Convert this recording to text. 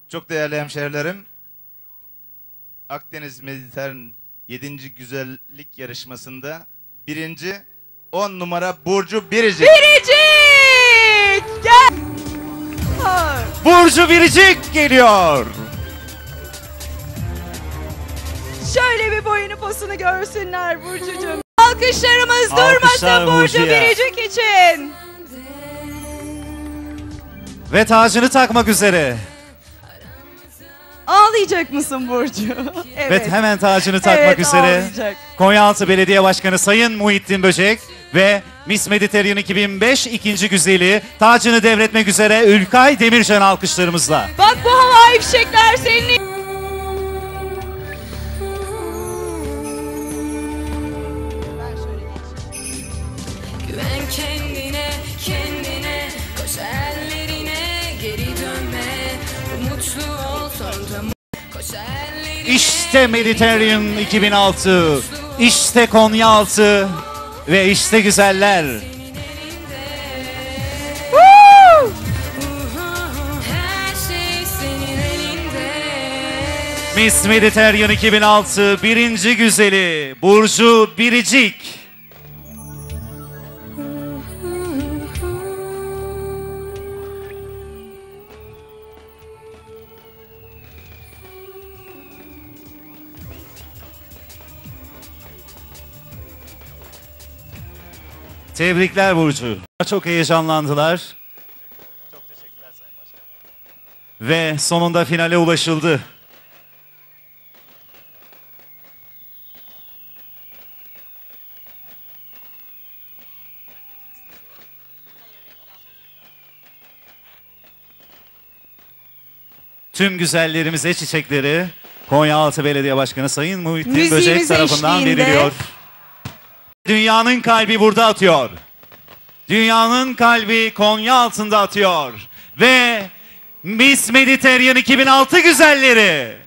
Çok değerli hemşehrilerim, Akdeniz Mediterranean 7. Güzellik Yarışması'nda birinci 10 numara Burcu Biricik. Biricik! Gel! Burcu Biricik geliyor. Şöyle bir boyunu posunu görsünler Burcucuğum. Alkışlarımız Alkışlar durmasın Burcu Burcu'ya. Biricik için. Ve tacını takmak üzere. Ağlayacak mısın Burcu? Evet. Ve hemen tacını takmak Evet, üzere. ağlayacak. Konyaaltı Belediye Başkanı Sayın Muhittin Böcek ve Miss Mediterranean 2005 ikinci güzeli tacını devretmek üzere Ülkay Demircan alkışlarımızla. Bak bu havai fişekler senin. Güven kendine, kendine, koş ellerine, geri dönme. Mutlu ol sonra koş ellerine. İşte Mediterranean 2006, işte Konyaaltı ve işte güzeller. Her şey senin elinde. Miss Mediterranean 2006 birinci güzeli Burcu Biricik. Tebrikler Burcu. Çok heyecanlandılar. Çok teşekkürler Sayın Başkan. Ve sonunda finale ulaşıldı. Tüm güzellerimize çiçekleri Konyaaltı Belediye Başkanı Sayın Muhittin Müziğimiz Böcek tarafından eşliğinde. veriliyor. Dünyanın kalbi burada atıyor. Dünyanın kalbi Konyaaltı'nda atıyor. Ve Miss Mediterranean 2006 güzelleri